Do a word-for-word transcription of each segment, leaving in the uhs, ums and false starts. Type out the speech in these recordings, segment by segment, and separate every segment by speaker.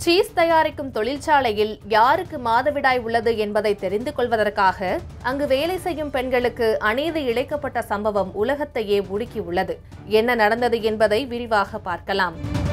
Speaker 1: Cheese தயாரிக்கும் தொழிற்சாலையில் யாருக்கு மாதவிடாய் உள்ளது என்பதை தெரிந்து கொள்வதற்காக அங்கு வேலை செய்யும் பெண்களுக்கு அநீதி இழைக்கப்பட்ட சம்பவம் உலகத்தையே உலுக்கியுள்ளது. என்ன நடந்தது என்பதை விரிவாக பார்க்கலாம்.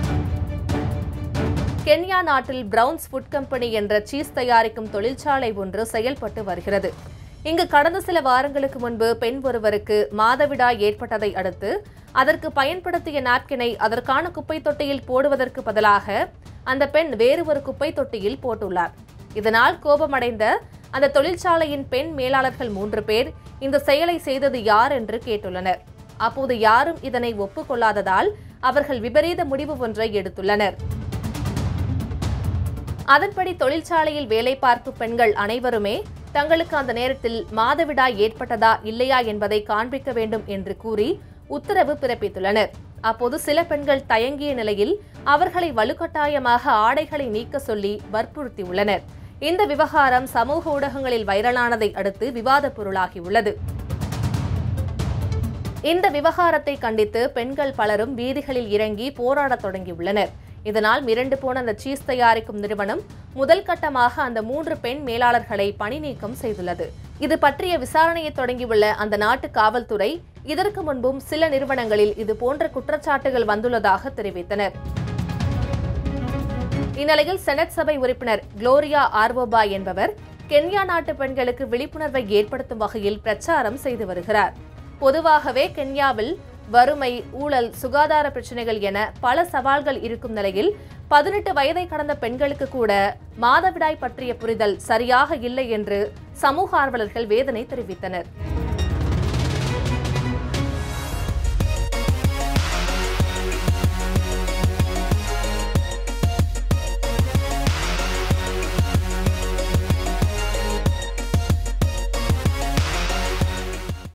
Speaker 1: கென்யா நாட்டில் பிரவுன்ஸ் ஃபுட் கம்பெனி என்ற சீஸ் தயாரிக்கும் தொழிற்சாலை ஒன்று செயல்பட்டு வருகிறது. இங்கு கடந்த சில வாரங்களுக்கு முன்பு பெண் ஒருவருக்கு மாதவிடாய் ஏற்பட்டதை அடுத்து அதற்கு பயன்படுத்திய நாப்கினை அதற்கான குப்பை தொட்டியில் போடுவதற்கு பதிலாக அந்த பெண் வேறு ஒரு குப்பை தொட்டியில் போட்டுள்ளார். இதனால் கோபமடைந்த அந்த தொழிற்சாலையின் பெண் மேலாளர்கள் மூன்று பேர் இந்த செயலை செய்தது யார் என்று கேட்டுள்ளனர். அப்போது யாரும் இதனை ஒப்புக்கொள்ளாததால் அவர்கள் விபரீத முடிவு ஒன்றை எடுத்துள்ளனர். அதன்படி தொழிற்சாலையில் வேலை பார்க்கும் பெண்கள் அனைவருமே தங்களுக்கு அந்த நேரத்தில் மாதவிடாய் ஏற்பட்டதா இல்லையா என்பதை காண்பிக்க வேண்டும் என்று கூறி உத்தரவு பிறப்பித்துள்ளனர். அப்போது சில பெண்கள் தயங்கிய நிலையில் அவர்களை வலுக்கட்டாயமாக ஆடைகளை நீக்க சொல்லி வற்புறுத்தியுள்ளனர். இந்த விவகாரம் சமூக ஊடகங்களில் வைரலானதை அடுத்து விவாதப் பொருளாகியுள்ளது. இந்த விவகாரத்தை கண்டித்து பெண்கள் பலரும் வீதிகளில் இறங்கி போராடத் தொடங்கியுள்ளனர். இதனால் மிரண்டு போன அந்த சீஸ் தயாரிக்கும் நிறுவனம் முதல் கட்டமாக அந்த மூன்று பெண் மேலாளர்களை பணி நீக்கம் செய்துள்ளது. இது பற்றிய விசாரணையை தொடங்கியுள்ள அந்த நாட்டு காவல்துறை இதற்கு முன்பும் சில நிறுவனங்களில் இது போன்ற குற்றச்சாட்டுகள் வந்துள்ளதாக தெரிவித்தனர். இந்நிலையில் செனட் சபை உறுப்பினர் குளோரியா ஆர்வோபா என்பவர் கென்யா நாட்டு பெண்களுக்கு விழிப்புணர்வை ஏற்படுத்தும் வகையில் பிரச்சாரம் செய்து வருகிறார். பொதுவாகவே கென்யாவில் வறுமை, ஊழல், சுகாதார பிரச்சினைகள் என பல சவால்கள் இருக்கும் நிலையில் பதினெட்டு வயதை கடந்த பெண்களுக்கு கூட மாதவிடாய் பற்றிய புரிதல் சரியாக இல்லை என்று சமூக ஆர்வலர்கள் வேதனை தெரிவித்தனர்.